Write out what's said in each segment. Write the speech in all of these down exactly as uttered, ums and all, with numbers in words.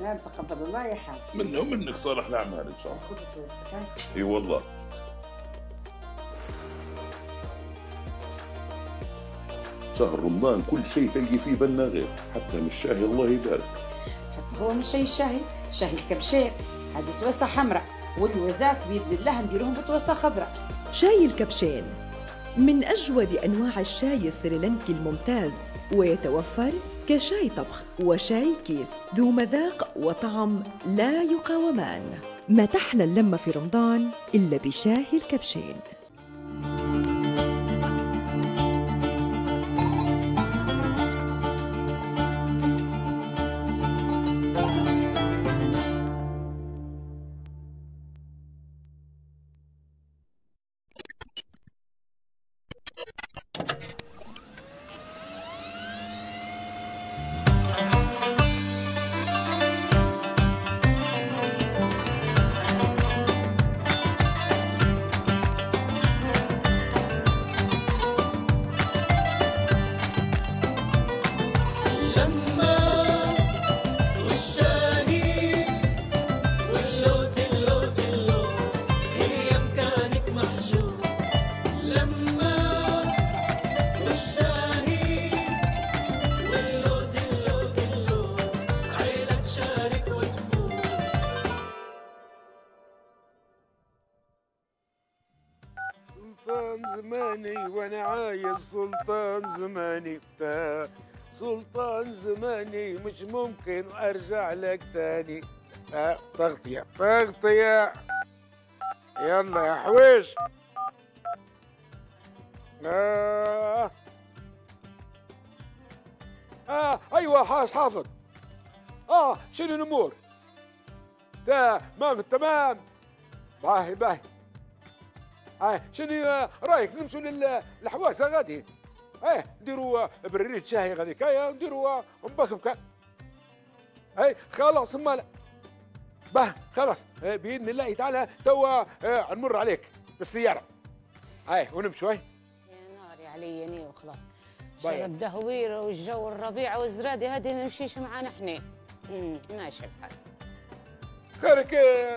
السلام، تقبل الله يا حاج. منه ومنك صالح نعمل ان شاء الله. خذ استكان. اي والله. شهر رمضان كل شيء تلقي فيه بنا غير، حتى من الشاهي الله يبارك. حتى هو مش شاي الشاهي، شاهي الكبشين، هذه توسة حمراء، والوزات بإذن الله نديرهم بتوسة خضراء. شاي الكبشين من أجود أنواع الشاي السريلانكي الممتاز، ويتوفر كشاي طبخ وشاي كيس، ذو مذاق وطعم لا يقاومان. ما تحلى اللمة في رمضان إلا بشاي الكبشين. سلطان زماني وانا عايز سلطان زماني، سلطان زماني مش ممكن ارجع لك تاني. آه تغطية تغطية، يلا يا حويش. آه. آه ايوه حاج حافظ. اه شنو الامور؟ تمام التمام. باهي باهي. آه شنو رايك نمشوا للحواسه غادي؟ ايه نديروا بريد شاهي غادي كايا نديروا مبكبكه. اي خلاص مالا. باه خلاص باذن الله تعالى توا آه نمر عليك بالسياره. اي ونمشوا. اي يا ناري علي ني وخلاص. شهر الدهوير والجو الربيع والزرادي هذه ما يمشيش معانا احنا. امم ماشي الحال. خيرك آه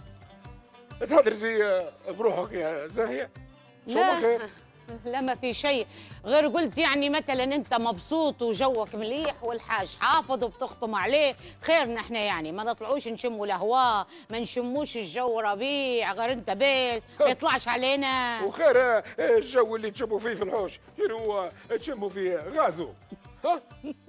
تهدرزي بروحك يا زاهيه؟ لا خير. لا ما في شيء، غير قلت يعني مثلا انت مبسوط وجوك مليح والحاج حافظ وبتخطم عليه، خيرنا احنا يعني ما نطلعوش نشموا الهواء، ما نشموش الجو ربيع، غير انت بيت ما يطلعش علينا. وخير الجو اللي تشموا فيه في الحوش، شنو تشموا فيه غازو؟ ها؟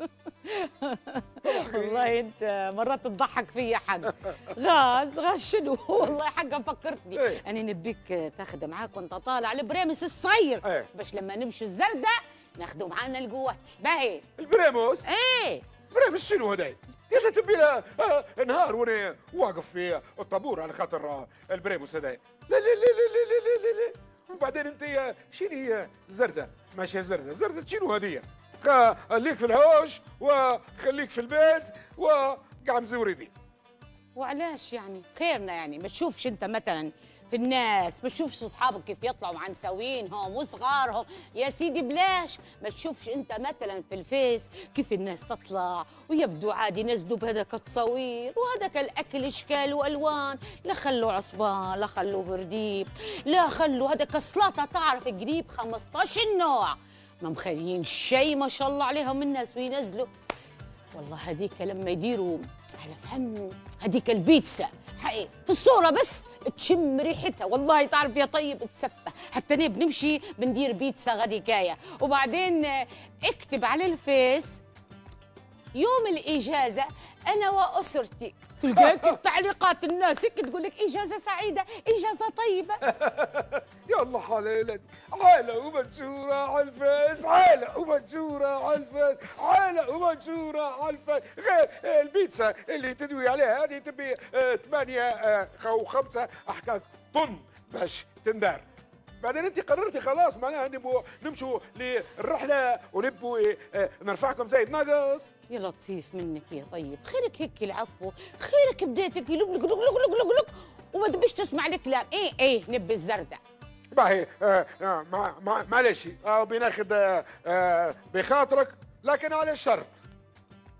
والله انت مرات تضحك فيا حق. غاز غاز شنو؟ والله حقا فكرتني. ايه؟ انا نبيك تاخذ معاك وانت طالع البريمس الصغير. ايه؟ باش لما نمشي الزردة ناخذوا معانا القوات. باهي البريموس؟ ايه بريموس شنو هداي؟ انت تبي له نهار وانا واقف في الطابور على خاطر البريموس هداي. لا لا لا لا لا لا لا. وبعدين انت شنو هي زردة؟ ماشيه زردة، زردة شنو هديه؟ خليك في الحوش وخليك في البيت وقاع مزوريدين. وعلاش يعني؟ خيرنا يعني ما تشوفش انت مثلا في الناس، ما تشوفش اصحابك كيف يطلعوا مع نساوينهم وصغارهم، يا سيدي بلاش، ما تشوفش انت مثلا في الفيس كيف الناس تطلع ويبدو عادي ينزلوا بهذاك التصاوير وهذاك الاكل اشكال والوان، لا خلوا عصبان، لا خلوا برديب، لا خلوا هذاك السلطه تعرف قريب خمسطاش نوع، ما مخليين شيء ما شاء الله عليهم الناس وينزلوا. والله هذيك لما يديروا على فهم هذيك البيتزا حقيقي في الصوره بس تشم ريحتها، والله تعرف يا طيب تسفه، حتى انا بنمشي بندير بيتزا غادي كايا، وبعدين اكتب على الفيس يوم الاجازه انا واسرتي، تلقاك التعليقات الناس هيك تقول لك اجازه سعيده، اجازه طيبه. يلا حلالة عالة ومنشورة على الفيس، عالة ومنشورة على الفيس، عالة ومنشورة على الفيس، غير البيتزا اللي تدوي عليها هذه تبي ثمانية أو خمسة أحكام طن باش تندار. بعدين انت قررتي خلاص معناها نبوا نمشوا للرحله ونبوا نرفعكم زي ناقص. يا لطيف منك يا طيب، خيرك هيك العفو، خيرك بديتك يلقلق لق لق لق لق لق وما تبيش تسمع الكلام. ايه ايه نبي الزردة. باهي آه آه مع مع معلش آه بناخذ آه آه بخاطرك لكن على شرط.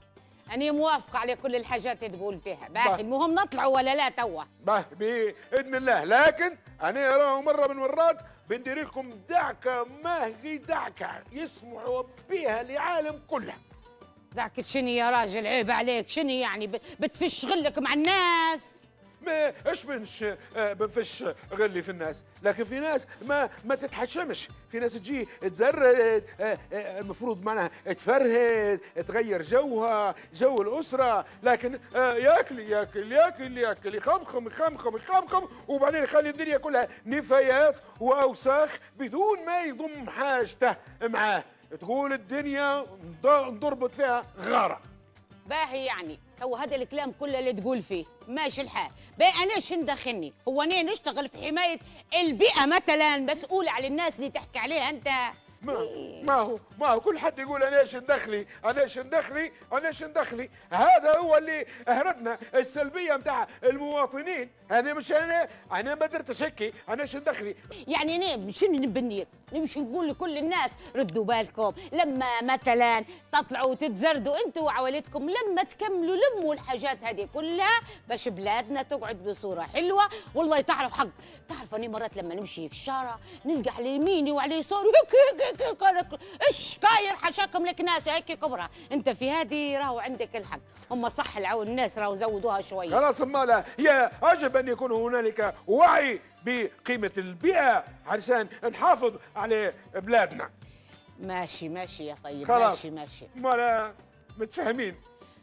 أنا موافقة على كل الحاجات اللي تقول فيها. باهي المهم نطلعوا ولا لا توا؟ باهي بإذن الله، لكن أنا راهو مرة من مرات بندير لكم دعكة ما هي دعكة يسمعوا بها العالم كلها. دعكة شنو يا راجل؟ عيب عليك، شنو يعني بتفش غلك مع الناس؟ ما ايش بنش بنفش غلي في الناس، لكن في ناس ما ما تتحشمش، في ناس تجي تزرد، المفروض معناها تفرهد، تغير جوها، جو الاسره، لكن ياكل ياكل ياكل ياكل يخمخم يخمخم يخمخم وبعدين يخلي الدنيا كلها نفايات واوساخ بدون ما يضم حاجته معاه، تقول الدنيا نضربط فيها غاره. باهي يعني هو هذا الكلام كله اللي تقول فيه ماشي الحال. باهي انا ايش ندخلني؟ هو انا نشتغل في حمايه البيئه مثلا، مسؤوله على الناس اللي تحكي عليها انت؟ ما ما هو ما هو كل حد يقول انا ايش ندخلي انا ايش ندخلي انا ايش ندخلي، هذا هو اللي اهردنا السلبيه نتاع المواطنين. انا مش انا انا ما درتش هيك، انا ايش ندخلي؟ يعني انا شنو نبني؟ نمشي نقول لكل الناس ردوا بالكم لما مثلا تطلعوا وتتزردوا انتوا وعوائلتكم، لما تكملوا لموا الحاجات هذه كلها باش بلادنا تقعد بصوره حلوه. والله تعرف حق، تعرف اني مرات لما نمشي في الشارع نلقى على يميني وعلى يساري هيك هيك هيك ايش كاير حشاكم لك ناس هيك كبرى. انت في هذه راهو عندك الحق، هم صح العون الناس راهو زودوها شويه. خلاص مالا، يا اجب ان يكون هنالك وعي بقيمه البيئه علشان نحافظ على بلادنا. ماشي ماشي يا طيب، خلاص. ماشي ماشي مالا متفاهمين.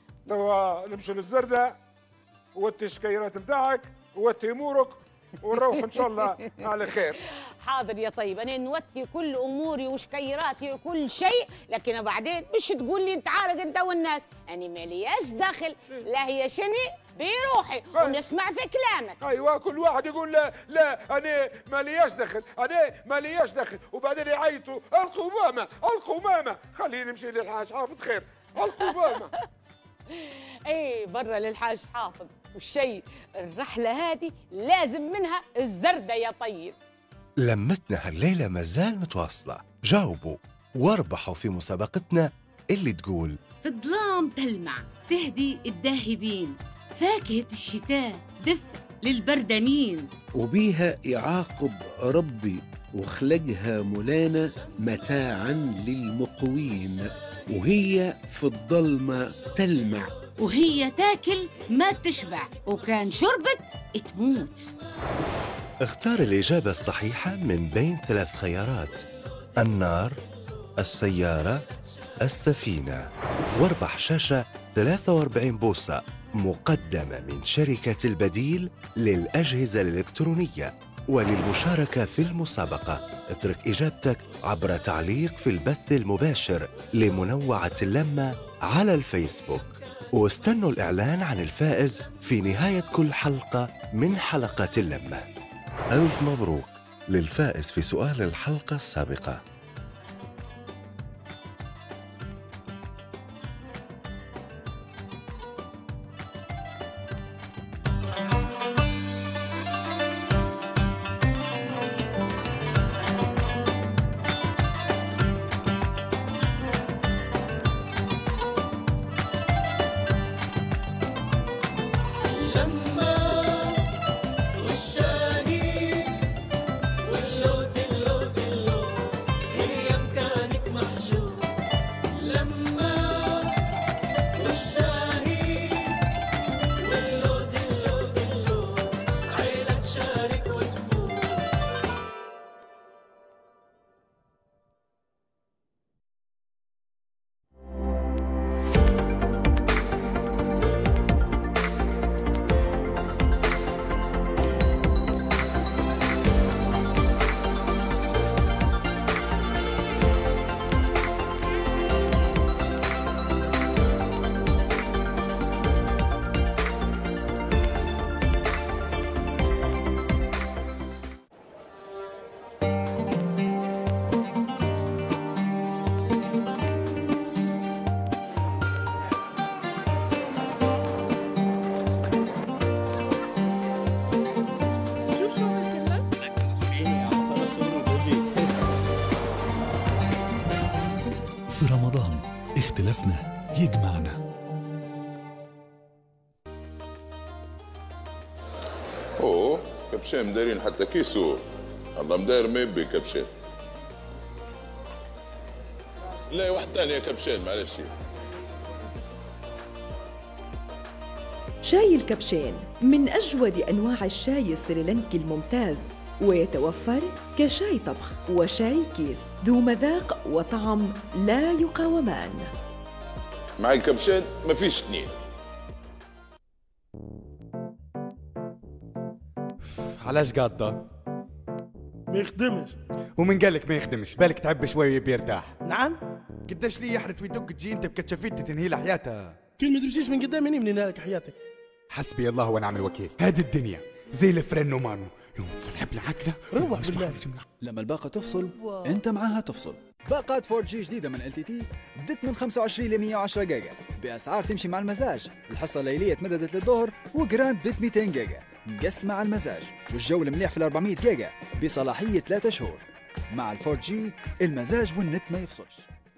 توا نمشي للزردة وتي الشكيرات نتاعك وتي امورك ونروح ان شاء الله على خير. حاضر يا طيب، انا نوتي كل اموري وشكيراتي وكل شيء، لكن بعدين مش تقول لي انت عارق انت والناس، انا مالياش دخل، لا هي شني بروحي ونسمع في كلامك. ايوه كل واحد يقول لا لا انا مالياش دخل انا مالياش دخل، وبعدين يعيطوا القمامه القمامه. خليني نمشي للحاج حافظ خير القمامه. ايه برا للحاج حافظ، والشيء الرحله هذه لازم منها الزردة يا طيب. لمتنا هالليلة مازال متواصلة، جاوبوا واربحوا في مسابقتنا اللي تقول في الظلام تلمع تهدي الداهبين، فاكهة الشتاء دفء للبردانين، وبيها يعاقب ربي وخلقها مولانا متاعا للمقوين، وهي في الظلمة تلمع وهي تاكل ما تشبع، وكان شربت تموت. اختار الإجابة الصحيحة من بين ثلاث خيارات: النار، السيارة، السفينة، واربح شاشة ثلاثة وأربعين بوصة مقدمة من شركة البديل للأجهزة الإلكترونية. وللمشاركة في المسابقة اترك إجابتك عبر تعليق في البث المباشر لمنوعة اللمة على الفيسبوك، واستنوا الإعلان عن الفائز في نهاية كل حلقة من حلقات اللمة. ألف مبروك للفائز في سؤال الحلقة السابقة. في رمضان اختلافنا يجمعنا، كبشين مدايرين حتى كيسو، الله مداير ما يبي كبشين. لا واحد ثاني يا كبشين معلش. شاي الكبشين من أجود أنواع الشاي السريلانكي الممتاز، ويتوفر كشاي طبخ وشاي كيس ذو مذاق وطعم لا يقاومان. مع الكبشين ما فيش اثنين. علاش قاطة؟ ما يخدمش. ومن قالك ما يخدمش؟ بالك تعب شوية بيرتاح. نعم؟ قداش لي يحرت ويدق تجي انت بكتشفيت تنهي له حياتها. كل ما تمشيش من قدامي مني من لك حياتك. حسبي الله ونعم الوكيل. هذه الدنيا زي الفرن ومانو، يوم تصلح بالعقلة روح بالله. لما الباقة تفصل انت معاها تفصل. باقات فور جي جديدة من ال تي تي بدت من خمسة وعشرين ل مية وعشرة جيجا بأسعار تمشي مع المزاج. الحصة الليلية تمددت للظهر وجراند بت مئتين جيجا مقسمة على المزاج، والجو المليح في ال أربعمية جيجا بصلاحية ثلاثة شهور. مع الفور جي المزاج والنت ما يفصلش.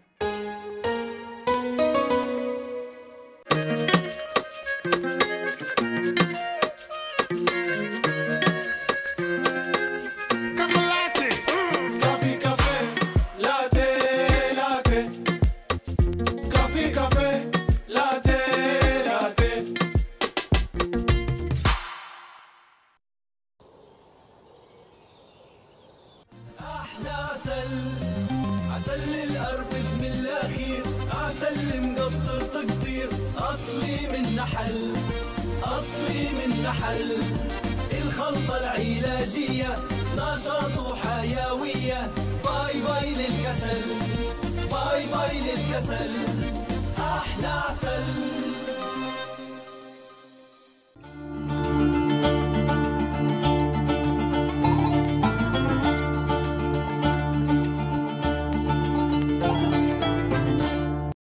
الخلطة العلاجية نشاط وحيوية. باي باي للكسل، باي باي للكسل، أحلى عسل.